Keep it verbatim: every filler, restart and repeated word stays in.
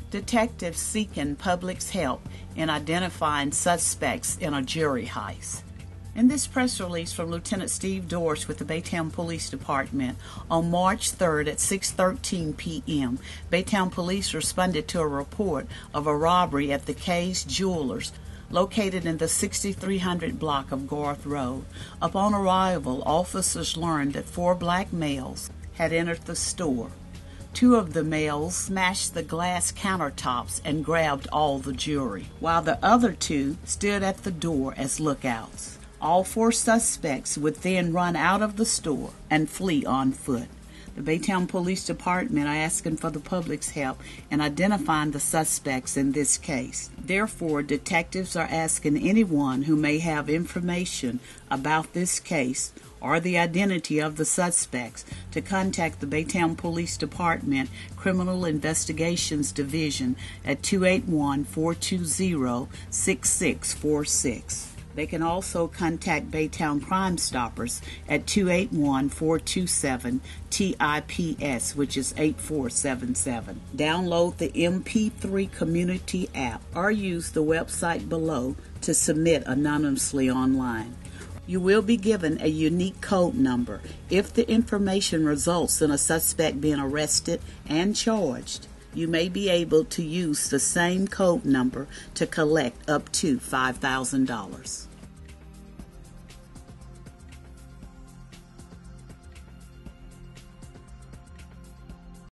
Detectives seeking public's help in identifying suspects in a jury heist. In this press release from Lieutenant Steve Dorsch with the Baytown Police Department, on March third at six thirteen p m, Baytown Police responded to a report of a robbery at the Kay's Jewelers, located in the sixty-three hundred block of Garth Road. Upon arrival, officers learned that four black males had entered the store. Two of the males smashed the glass countertops and grabbed all the jewelry, while the other two stood at the door as lookouts. All four suspects would then run out of the store and flee on foot. The Baytown Police Department are asking for the public's help in identifying the suspects in this case. Therefore, detectives are asking anyone who may have information about this case or the identity of the suspects to contact the Baytown Police Department Criminal Investigations Division at two eight one, four two zero, six six four six. They can also contact Baytown Crime Stoppers at two eight one, four two seven, T I P S, which is eight four seven seven. Download the M P three Community app or use the website below to submit anonymously online. You will be given a unique code number. If the information results in a suspect being arrested and charged, you may be able to use the same code number to collect up to five thousand dollars.